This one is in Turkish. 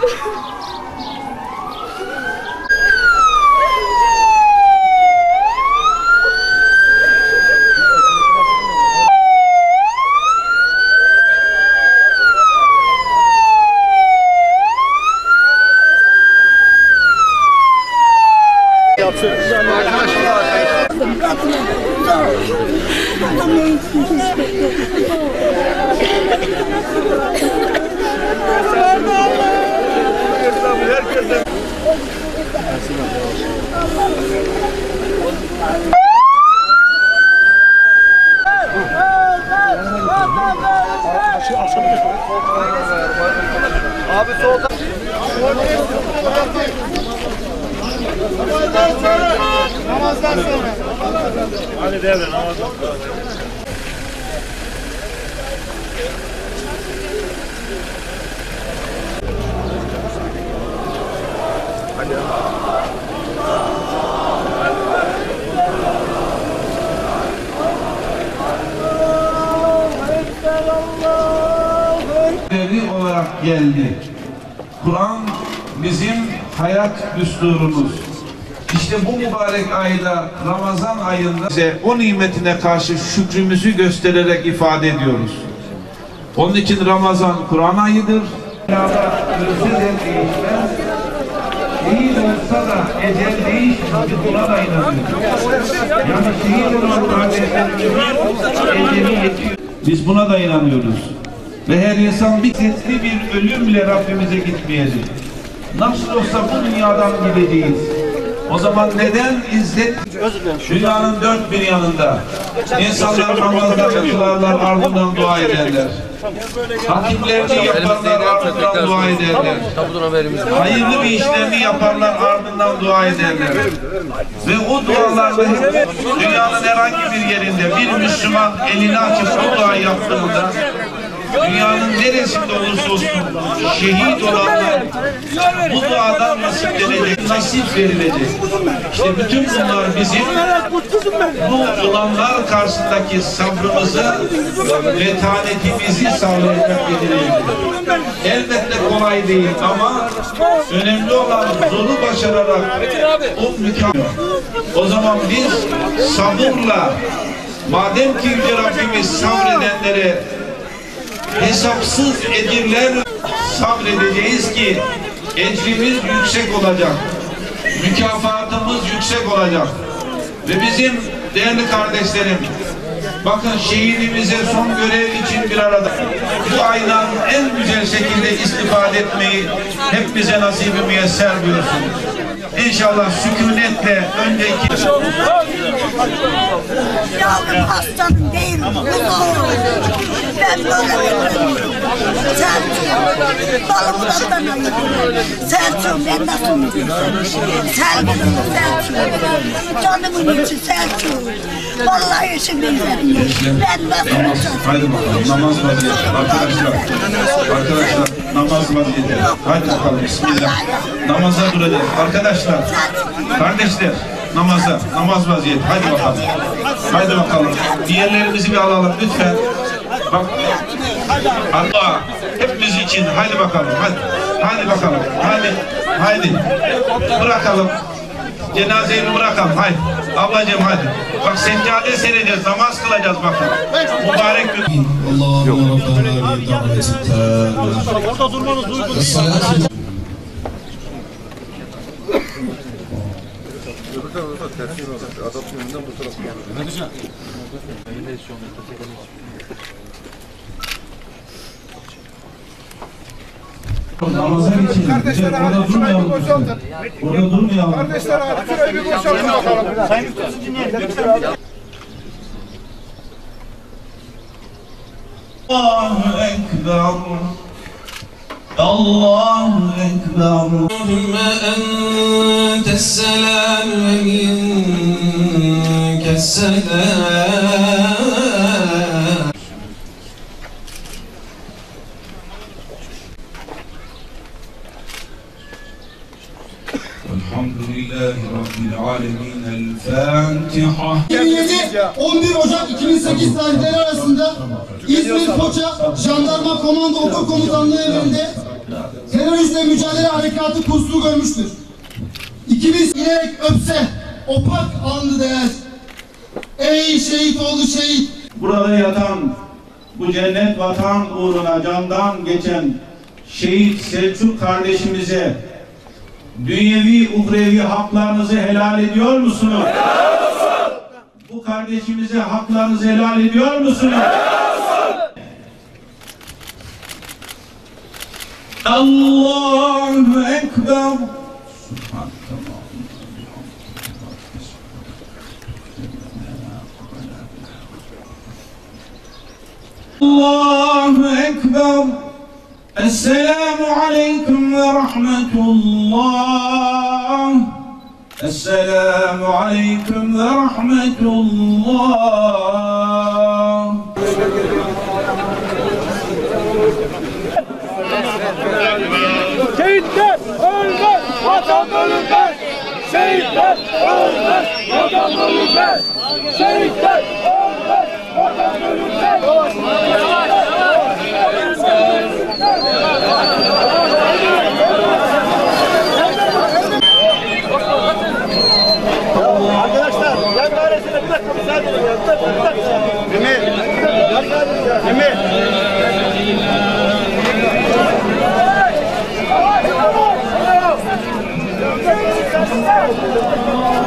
Abi solda. Namazdan sonra. Hadi devre namazdan sonra. olarak geldi. Kur'an bizim hayat düsturumuz. İşte bu mübarek ayda, Ramazan ayında bize o nimetine karşı şükrümüzü göstererek ifade ediyoruz. Onun için Ramazan Kur'an ayıdır. Ölse de değişmez. Şehit olsa da ecel değişmez. Buna da inanıyoruz. Yani şehit olan kardeşlerimizin eceli yetiyor. Biz buna da inanıyoruz. Ve her insan bir ölümle Rabbimize gitmeyecek. Nasıl olsa bu dünyadan gideceğiz. O zaman neden izzet? Dünyanın dört bir yanında insanlar namazlarını kılarlar, ardından dua ederler. Hakimlerini yaparlar, ardından dua ederler. Hayırlı bir işlerini yaparlar, ardından dua ederler. Ve o dualarda dünyanın herhangi bir yerinde bir Müslüman elini açıp o duayı yaptığında dünyanın neresinde olursa olsun şehit olanlar bu duadan nasiplenecek, nasip verilecek. İşte bütün bunlar bizim bu olanlar karşısındaki sabrımızı, metanetimizi sağlayacak bir. Elbette kolay değil ama önemli olan zoru başararak o mükemmel. O zaman biz sabırla, madem ki Yüce Rabbimiz sabredenlere hesapsız ecirler sabredeceğiz ki ecrimiz yüksek olacak, mükafatımız yüksek olacak. Ve bizim değerli kardeşlerim, bakın şehidimize son görev için bir arada bu aydan en güzel şekilde istifade etmeyi hep bize nasip-i müyesser buyursunuz. İnşallah sükunetle önceki yavrum hastanım değil, ben böyle Selçuk, balımdan ayırıyorum. Selçuk, ben nasıl unutuyorum? Selçuk, canımın içi Selçuk. Vallahi şimdi izledim. Ben nasıl unutuyorum? Haydi bakalım, namaz vaziyeti. Arkadaşlar, namaz vaziyeti. Haydi bakalım, bismillah. Namaza duracağız. Arkadaşlar, kardeşler, namaz vaziyeti. Haydi bakalım. Haydi bakalım. Diğerlerimizi bir alalım lütfen. Bak, Allah hepimiz için. Haydi bakalım. Haydi bakalım. Haydi. Bırakalım. Cenazeyi bırakalım. Haydi. Ablacığım hadi. Bak seccade sereceğiz. Namaz kılacağız bakın. Mübarek gün. Allah'ım orada durmanız uygun. Namazın için. Orada durmayalım. Orada durmayalım. Kardeşler abi şurayı bir boşaltın bakalım. Sayın Üstad'ı dinleyelim. Allahu Ekber. Allahu Ekber. Allahümme entes selam ve minkes selam. Elhamdülillahi Rabbil alemin. El-Fatiha. 11 Ocak 2008 tarihleri arasında İzmir Foça Jandarma Komando Okul Komutanlığı evinde terör terörizmle mücadele harekatı kursu görmüştür. 2000 inerek öpse opak andı değer. Ey şehit oğlu şehit. Burada yatan, bu cennet vatan uğruna candan geçen şehit Selçuk kardeşimize dünyevi uhrevi haklarınızı helal ediyor musunuz? Helal olsun. Bu kardeşimize haklarınızı helal ediyor musunuz? Helal olsun. Allahu Ekber. Allahu Ekber. Esselamu Aleyküm ve Rahmetullah. Esselamu Aleyküm ve Rahmetullah. Şehitler ölmez, vatan ölmez. Şehitler ölmez, vatan ölmez. Şehitler ölmez, vatan ölmez. Arkadaşlar, yan dairesine bir dakika müsaade edin. Bir dakika. Emir. Emir. Emir.